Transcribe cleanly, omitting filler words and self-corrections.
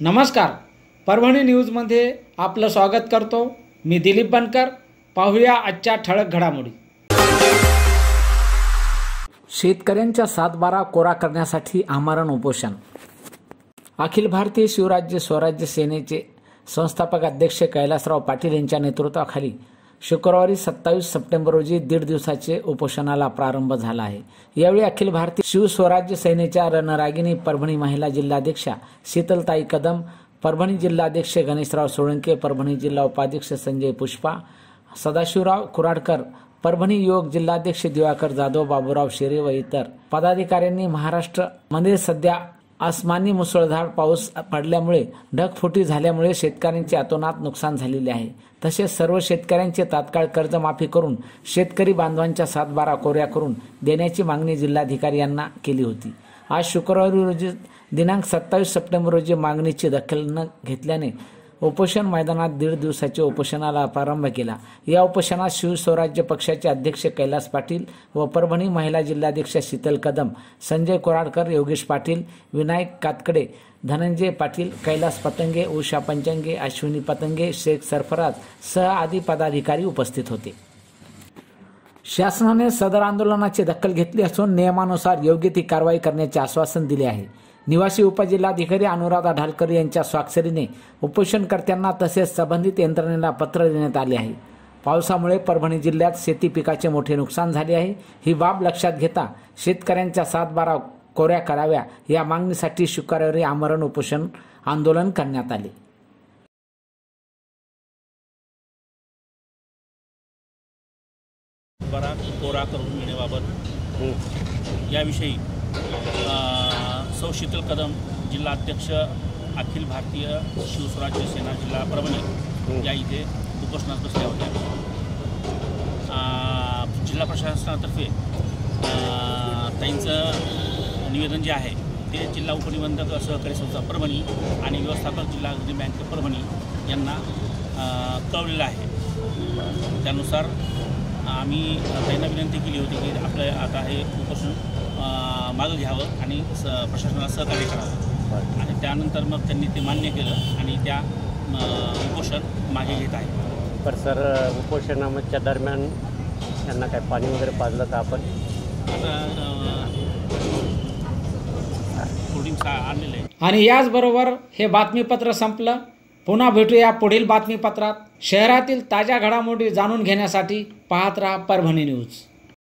नमस्कार, परभणी न्यूजमध्ये आपलं स्वागत करतो। मी दिलीप बनकर। पाहूया आजच्या ठळक घडामोडी। शेतकऱ्यांच्या 7/12 कोरा करण्यासाठी आमरण उपोषण। अखिल भारतीय शिवराज्य स्वराज्य सेनेचे संस्थापक अध्यक्ष कैलासराव पाटील यांच्या नेतृत्वाखाली शुक्रवारी 27 सप्टेंबर रोजी 1.5 दिवसाचे उपोषणाला प्रारंभ झाला आहे। यावेळी अखिल भारतीय शिवस्वराज्य सेनेच्या रणरागिणी परभणी महिला जिल्हाध्यक्षा शीतलताई कदम, परभणी जिल्हाध्यक्ष गणेशराव सोळंके, परभणी जिल्हा उपाध्यक्ष संजय पुष्पा, सदाशिवराव कुराडकर, परभणी युवक जिल्हाध्यक्ष दिवाकर जाधव, बाबूराव शेरे व इतर पदाधिकाऱ्यांनी महाराष्ट्रामध्ये सध्या आसमानी मुसळधार पाऊस पडल्यामुळे ढगफुटी झाल्यामुळे शेतकऱ्यांचे अतोनात नुकसान झालेले आहे। तसेच सर्व शेतकऱ्यांचे तात्काळ कर्जमाफी करून शेतकरी बांधवांच्या 7/12 कोऱ्या करून देण्याची मागणी जिल्हाधिकारी यांना केली होती। आज शुक्रवारी रोजी दिनांक 27 सप्टेंबर रोजी मागणीची दखल न घेतल्याने उपोषण मैदानात 1.5 दिवसाच्या उपोषणाला प्रारंभ केला। या उपोषणात शिवस्वराज्य पक्षाचे अध्यक्ष कैलास पाटील व परभणी महिला जिल्हाध्यक्ष शीतल कदम, संजय कोराडकर, योगेश पाटील, विनायक कातकडे, धनंजय पाटील, कैलास पतंगे, उषा पंचंगे, अश्विनी पतंगे, शेख सरफराज सह आदी पदाधिकारी उपस्थित होते। शासनाने सदर आंदोलनाची दखल घेतली असून नियमानुसार योग्य ती कारवाई करण्याचे आश्वासन दिले आहे। निवासी उपजिल्हाधिकारी अनुराधा ढालकर यांच्या स्वाक्षरीने उपोषणकर्त्यांना तसेच संबंधित यंत्रणेला पत्र देण्यात आले आहे। पावसामुळे परभणी जिल्ह्यात शेती पिकाचे मोठे नुकसान झाले आहे। ही बाब लक्षात घेता शेतकऱ्यांच्या 7/12 कोऱ्या कराव्या या मागणीसाठी शुक्रवारी आमरण उपोषण आंदोलन करण्यात आले। कोरा करून घेण्याबाबत याविषयी सौ शीतल कदम, जिल्हाध्यक्ष अखिल भारतीय शिवस्वराज्य सेना जिल्हा परभणी या इथे उपोषणात बसल्या होत्या। जिल्हा प्रशासनातर्फे त्यांचं निवेदन जे आहे ते जिल्हा उपनिबंधक सहकारी संस्था परभणी आणि व्यवस्थापक जिल्हा अग्रणी बँक परभणी यांना कळवलेलं आहे। त्यानुसार आम्ही त्यांना विनंती केली होती की आपलं आता हे उपोषण मागं घ्यावं आणि प्रशासनाला सहकार्य करावं आणि त्यानंतर मग त्यांनी ते मान्य केलं आणि त्या उपोषण मागे घेत आहे। पर सर, उपोषणाच्या दरम्यान त्यांना काय पाणी वगैरे पाजलं का आपण? होर्डिंग्स आणलेलं आहे। आणि याचबरोबर हे बातमीपत्र संपलं। पुन्हा भेटूया पुढील बातमीपत्रात। शहरातील ताज्या घडामोडी जाणून घेण्यासाठी पाहत रहा परभणी न्यूज।